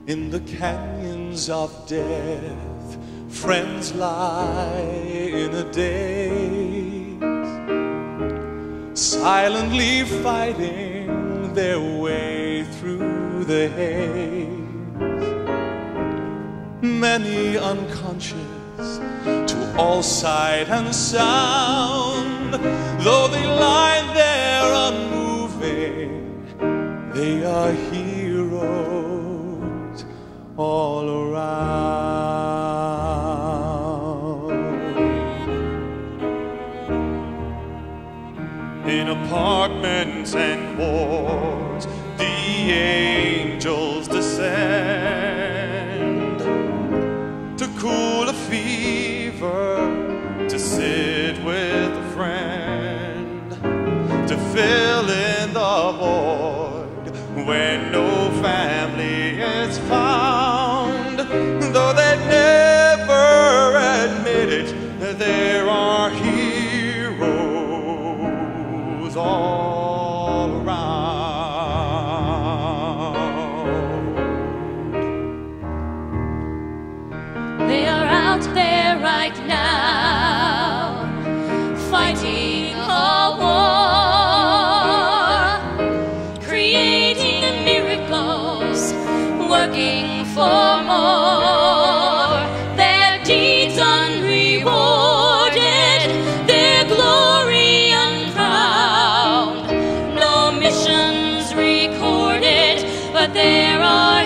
In the canyons of death, friends lie in a daze, silently fighting their way through the haze. Many unconscious to all sight and sound, though they lie there unmoving, they are heroes all around. In apartments and wards, the angels descend to cool a fever, to sit with a friend, to fill in the void when no family is found. Though they never admit it, there are heroes all around. They are out there right now, fighting a war, creating miracles, working for more. Their deeds unrewarded, their glory uncrowned. No missions recorded, but there are